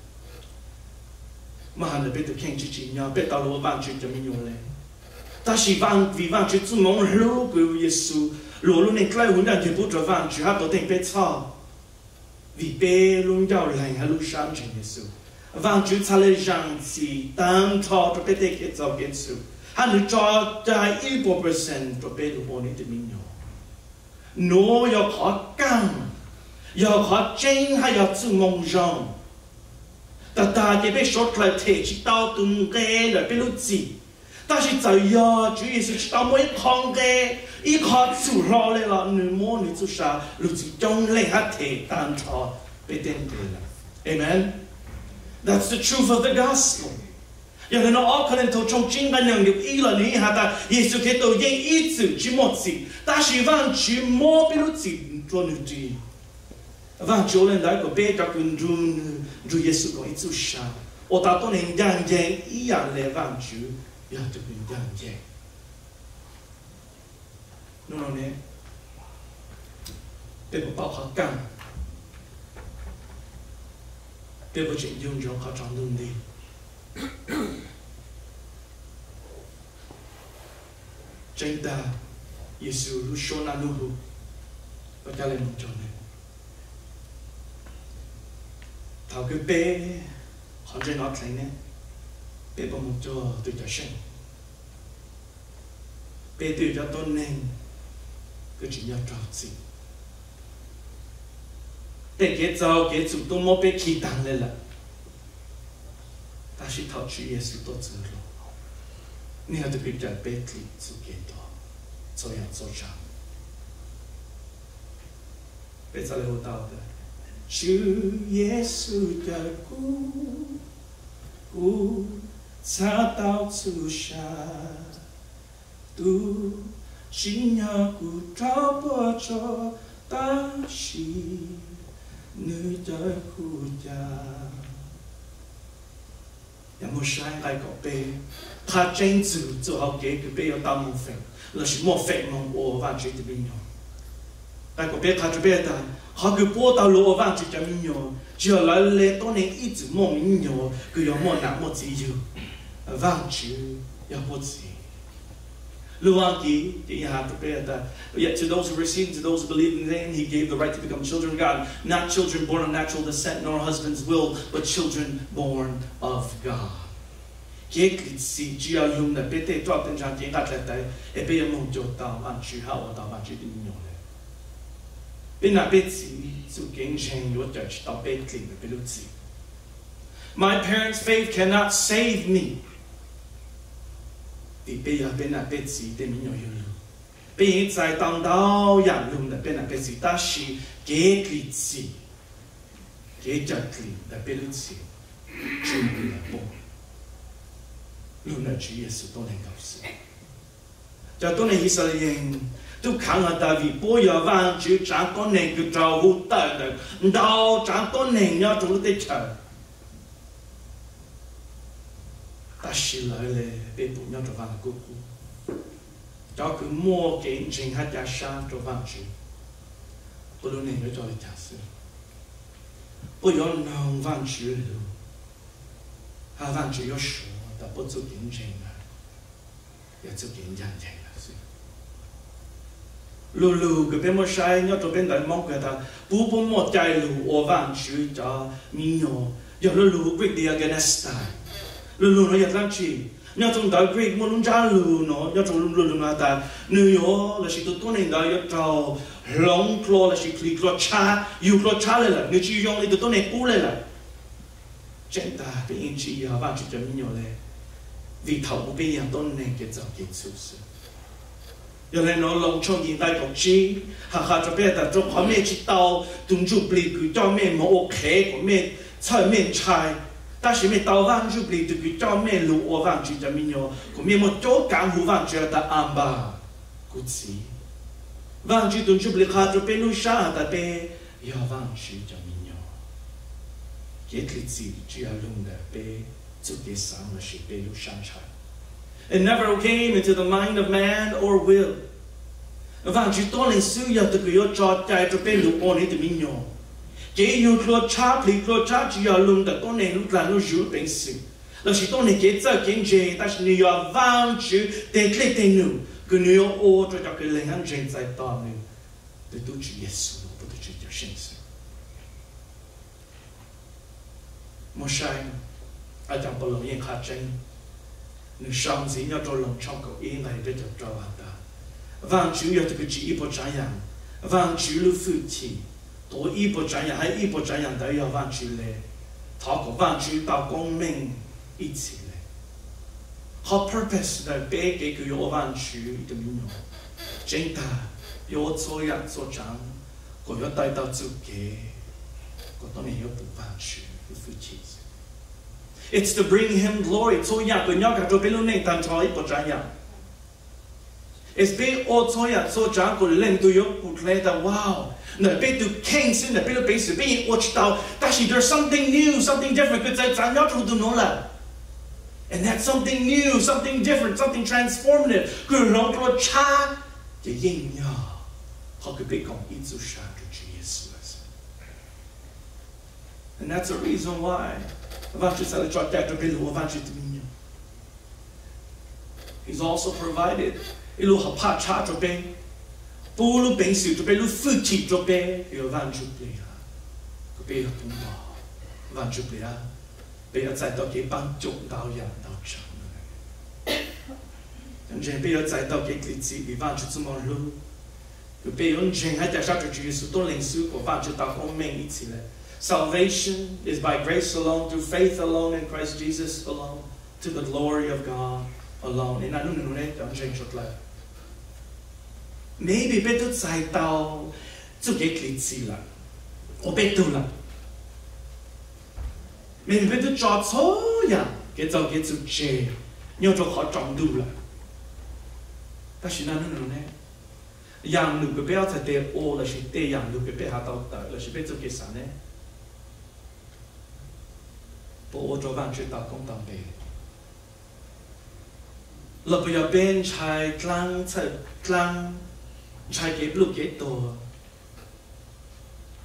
Speaker 1: mà hắn là biết được khen chỉ nhau biết tao lúa vang chữ cho mình nhỏ lên ta chỉ vang vì vang chữ chú mong lúa của Giêsu lúa luôn nên cái huấn luyện thì bút cho vang chữ hát tổ tình biết sao vì bê luôn giàu lành hay luôn sáng trên Giêsu vang chữ cha lê rằng chỉ tăng cho cho bé để kết giao kết sự hắn cho trái 1% cho bé được ổn định từ mình nhỏ nó yêu khó căng yêu khó tranh hay yêu sự mong rong ta chỉ biết sốt lại thể chỉ tao tung ghê là biết lúc gì ta chỉ giờ yêu chủ yếu chỉ tao mới không ghê ít khó chủ lo lên là nửa mô nửa chút sao lúc chỉ trong lên hát thể tăng cho bé tên là amen. That's the truth of the gospel. Giờ thì nó ở khẩn thâu trong chính cái năng lực ý là ní hả ta Giêsu Kitô yên ý chữ chỉ một gì ta chỉ vang chỉ một biết lúc gì cho nữ gì vang chỗ lên đấy của bé các con ru Giêsu có ý chữ sao ở ta tôi nên giang giang ý là lẽ vang chữ ya tôi nên giang giang nó nè bé có bao khó khăn bé có chuyện dùng cho họ trong đường đi tranh ta Giêsu lu shona nuhu và cha lên một chỗ này thảo cái bé họ chơi nó thấy nè bé bằng một chỗ từ cho sinh bé từ cho tôn nên cứ chỉ nhớ trò gì bé kết giao kết chủ tôi mua bé kỳ tăng lên là ta chỉ thảo chữ Giêsu tốt dữ rồi你要对别人别离做给多，这样做上，别再留到的。主耶稣的骨擦到足下，都信仰骨找不着大喜，你的骨架。有冇想嚟個杯？他真做好幾個杯有到冇肥，那是冇肥冇我話住啲邊用。 但个别看这边的，好个波到路往就叫民谣，只要来来多年一直莫民谣，佢要莫难莫自由，往就要莫自。Luangi, yet to those who received, to those who believed in His name, He gave the right to become children of God, not children born of natural descent nor husband's will, but children born of God. My parents' faith cannot save me. Vì bây giờ bên là bên gì bên mình nhiều hơn, bên tại tông đào养luôn là bên là bên gì ta chỉ kế cái gì, kế chặt cái là bên lúc gì, chuẩn bị là bộ, luôn là Chúa Giêsu tôi nên cầu xin, cho tôi nên Israel tôi khẳng định tại vì bây giờ vang Chúa chẳng có nên cứ trao hút tới được, đào chẳng có nên nhớ chúng tôi chờ. Ta chỉ lại là để tụi nhau trở vào cuộc cuộc, cho cứ mua cái trình hát giá sang trở vào chứ, tôi luôn nên nhớ cho lịch sử, bây giờ nông văn chứ luôn, hà văn chứ có số, ta bắt chước kiến trình mà, ya chước kiến nhận trình là gì, lù cái bên một sai nhớ cho bên đại mong cái ta, bố một trái lù ở văn chứ cho mình nhớ, giờ lù quyết đi Afghanistan. Lulu nó giật lắm chi, nhớ trong đời Greek muốn luôn trả lulu nó, nhớ trong lulu nó ta, New York là chỉ tôi nên đời nhớ trong long claw là chỉ click claw cha, you claw cha lên là, nếu chỉ dùng thì tôi nên cú lên là, chân ta bị anh chị à bạn chỉ cho mình nhớ lên, vì thầu một bây giờ tôi nên cái giờ cái sự sự, giờ này nó long trong hiện đại công chi, hà cho bây giờ trong họ mẹ chỉ tàu, tung chụp lì cứ cho mẹ mà ok của mẹ, chơi mẹ trai. Ta chỉ mình tàu vang chụp lì từ cái cho mẹ lũ ở vang chỉ cho mình nhớ, của mình một chỗ cảm hữu vang chỉ ta amba, cút xí, vang chỉ tuần chụp lì khá cho bên lũ sa ta bên, giờ vang chỉ cho mình nhớ, cái lịch sử chỉ là luôn là bên chụp cái sáng là chỉ bên lũ sáng trái. It never came into the mind of man or will. Vang chỉ tôi lên sử dụng từ cái cho trái cho bên lũ ở đây từ mình nhớ. Cái yêu lo cha pli lo cha chỉ là luôn đã con này lúc là nó giữ bệnh sự, là chỉ con này cái giờ kinh tế, ta chỉ nhiều vang chữ để lấy tiền nữa, cái nhiều ô cho cái lệnh hành trình tại ta nữa, để tu Chúa Giêsu, để tu Chúa Giêsu sinh sự. Một sai, ở trong bộ lòng yên khá chân, nếu xong gì nhau cho lòng trong cầu yên này để cho bạn ta, vang chữ yêu cái chỉ bộ trái yang, vang chữ lu phụ chỉ. Tôi ý bộ trái hay ý bộ trái đều要忘记了，他个忘记到公明一起了，好 purpose 的别给个要忘记的民用，真的要做样做长，我要带到自己，我当然要不忘记不负气。It's to bring Him glory， 做样个要个做别路内当朝一bộ trái It's be 我做样做长个人都有不来的 wow。那被都 kings 那被都被是被我知道，但是 there's something new, something different， 佢在咱要做都弄了 ，and that something new, something different, something transformative， 佢让佢差嘅應用，好佢被講一直殺咗主耶穌，and that's the reason why， 我哋喺度做帶咗俾我，我哋點樣 ？He's also provided， 一路好怕差咗俾。不如平时就被如夫妻就被有万主被啊，个被有同胞万主被啊，被要再到给帮助到人到长的，真正被要再到给自己比万主这么路，个被有真还在上主耶稣都领受过万主到公命一起来。Salvation is by grace alone, through faith alone, in Christ Jesus alone, to the glory of God alone. And I don't know that I'm changed your life. Maybe better 再到做嘅例子啦，我俾到啦。Maybe better 做錯人嘅就嘅做借，要做好重度啦。但是那呢，人路嘅不要在地惡，那是地人路嘅不下到那是俾做嘅啥呢？不惡做翻去到公當地。เรา不要เป็นชายกลางชายเก็บลูกเก็บตัว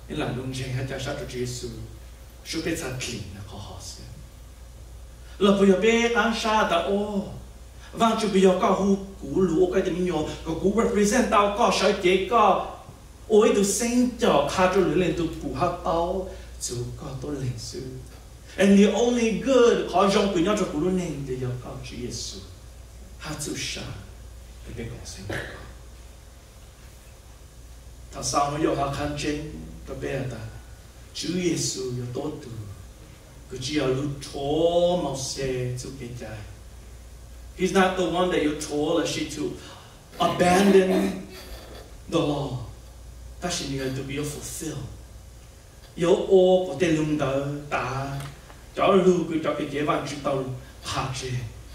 Speaker 1: 你冷龙前还加上主耶稣，是被他 clean 的好好些。了不要被安杀的哦，望就不要搞糊古路，我觉得没有个古 represent 到搞小姐个，我一度生着卡住里面都不好包，就搞多零数。And the only good 好像不要做古路人的要搞主耶稣，他就杀，你别讲生个。他上面有他看见。个别的，主耶稣有多多，佢只有路错冇些就给在。He's not the one that you told us to abandon the law， 但是你要 to be fulfill。有我不得弄到打，找路佢找佢结完知道怕着。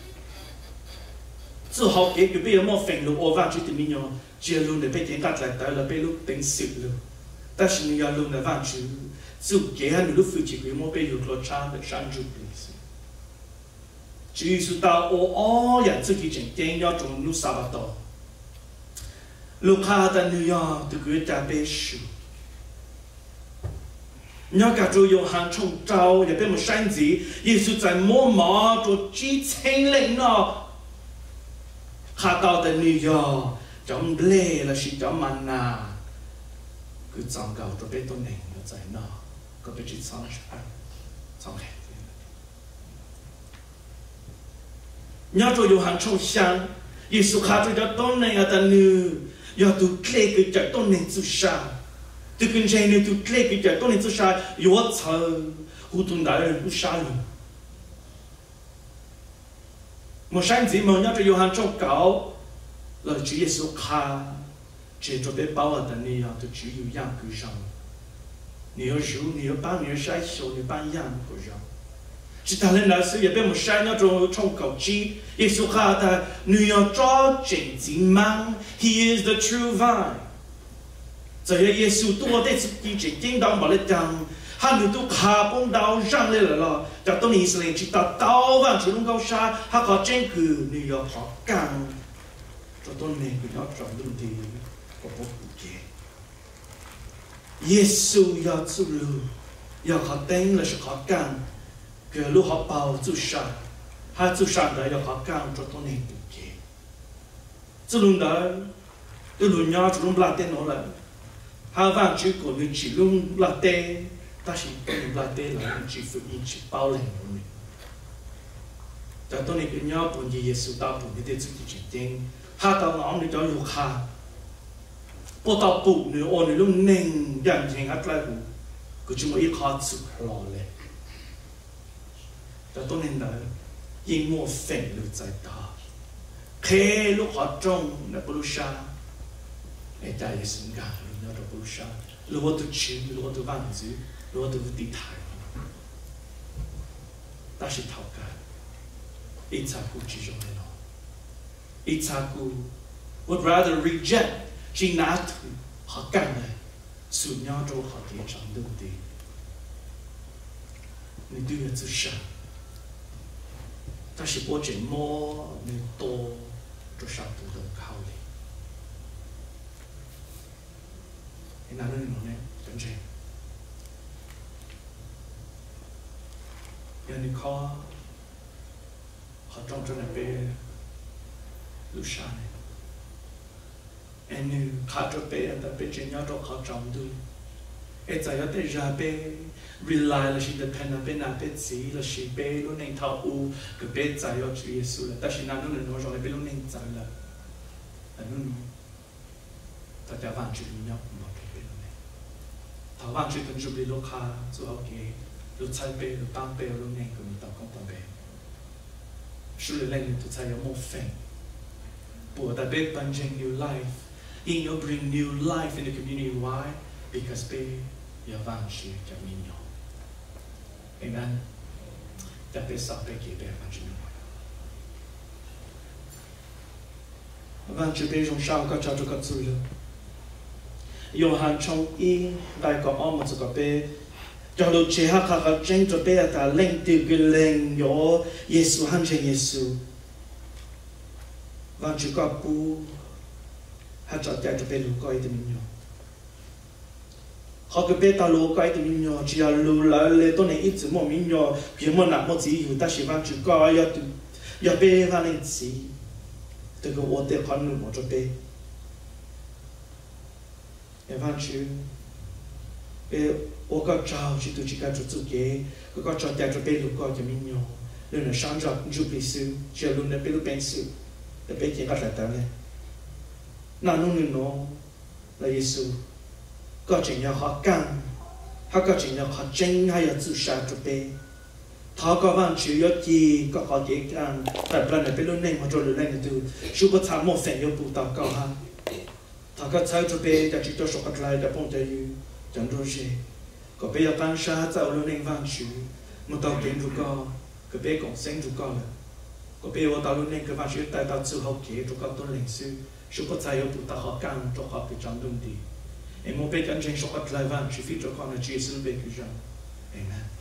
Speaker 1: 之後佢俾有冇憤怒，我話住點樣？只係路你俾點解嚟到啦，俾路頂死路。但是你要弄的完全，就给他你都付起规模被有落差的山住的是。至于说到我人自己整天要从路撒巴多，路卡的女样都给他背书。你要搞住有汉冲招，也被我山子，耶稣在摸毛做几千零了，卡到的女样，就累了是叫慢呐。佢藏教做俾多年嘅仔嗱，佢俾住藏藏起。你要做有行冲香，耶稣卡住咗多年嘅女，要做 clay 佢就多年做啥，對佢哋呢做 clay 佢就多年做啥，要操好多大人不殺路。我上次問要做有行冲搞，來主耶穌卡。这就被包了的你要都只有样个上，你要肉，你要帮，你要晒手，你帮样个上。其他人来说也被我晒那种冲口机，耶稣哈他你要抓紧紧忙 ，He is the true vine。这些耶稣多的是一直叮当把你讲，他们都卡崩到上来了，就当你是连去到刀完出龙高山，他靠真个你要好干，就当你不要转路的。我不给。耶稣要走路，要好等了是好干，个路好包走上，他走上的要好干，做多年不给。走路的，都路鸟走路不拉电脑了，他往去过你去路不拉电，但是不能拉电了，你去福音去包领了。但当你个鸟本地耶稣到本地的自己决定，他到哪里都有他。不到不你我你都能人情下来不，佢就冇一卡住落嚟。但多年來，因我憤怒在大，佢路好重，那不如沙，你大嘢性格，你那都不如沙，路我都去，路我都萬子，路我都地台，但是頭家，一查古之中嘅咯，一查古 would rather reject。chỉ nát họ càng này sự nhau cho họ tiền chẳng được đi nên đưa ra sự ta sẽ có chuyện mò nên to cho sao tụ tập khao đi nên là nên nói chân chân nên khó họ trong cho này về lúc sáng này anh khá cho bé ta bé chuyện nhau cho khó trong đôi cái giải bé ra bé rely là chỉ depend là bé nào bé gì là chỉ bé luôn nên thao u cái bé giải cho Chúa Giêsu là ta chỉ nói luôn nói rồi bé luôn nên giải là luôn taจะวันจุดนี้มาเก็บไปเลยถ้าวันจุดกันจุดนี้ลูกค้าจะเอาเก็บลูกชายไปลูกตั้งไปลูกเน่งก็มีต่อก็ต่อไปสุดเลยลูกชายยังไม่ฟังปวดแต่เบ็ดปัญญา new life he will bring new life in the community why because เบ็ดอยากวันจุดจะมีเนาะเองนั้นจะไปสอบไปเก็บไปวันจุดนี้วันจุดเป็นของชาวก็จะถูกจุดโยฮันชงอีได้ก็อ้อมมาจากเป้จอดเชื่อข้าก็เจงจะเป้แต่เล่งติกเล่งโยเยซูฮันเชงเยซูวันจุดก็ปูฮันจะใจจะเป็นลูกก้อยตัวนี้โย họ cái bé ta lô cái tụi mình nhỏ chỉ là lô là lê tôi này ít chữ một mình nhỏ phía một nặng một gì hiểu ta chỉ văn chữ coi giờ bé văn lên gì từ cái ô tê con nữa một chỗ bé văn chữ bé ô cái trào chỉ tụi chỉ cái chỗ chữ kế cái trò tay chỗ bé lục coi cho mình nhỏ nên là sáng giờ chụp lịch sử chỉ là luôn là bé lục bên sử là bé chỉ bắt lại tao này nào nó là Giêsu có chuyện nhau họ căng họ có chuyện nhau họ tranh hay là tự sát cho bé họ có văn chữ yếu gì có họ dễ căng tại lần này bé luôn này mà rồi lên từ chú có tham một phần yếu bù tao cao ha họ có thấy cho bé đã chỉ cho số các lại đã phong tay chẳng rồi gì có bé là ban sa tạo luôn này văn chữ một tàu kiến rồi có bé còn sinh rồi có bé ở tàu luôn này cái văn chữ tại tàu sư học kế rồi có tôn lịch sư chú có thấy yếu bù tao họ căng cho họ bị chẳng đúng đi em muốn biết anh trên số các lại văn chữ phi cho con là Giêsu về cứu răng. Amen.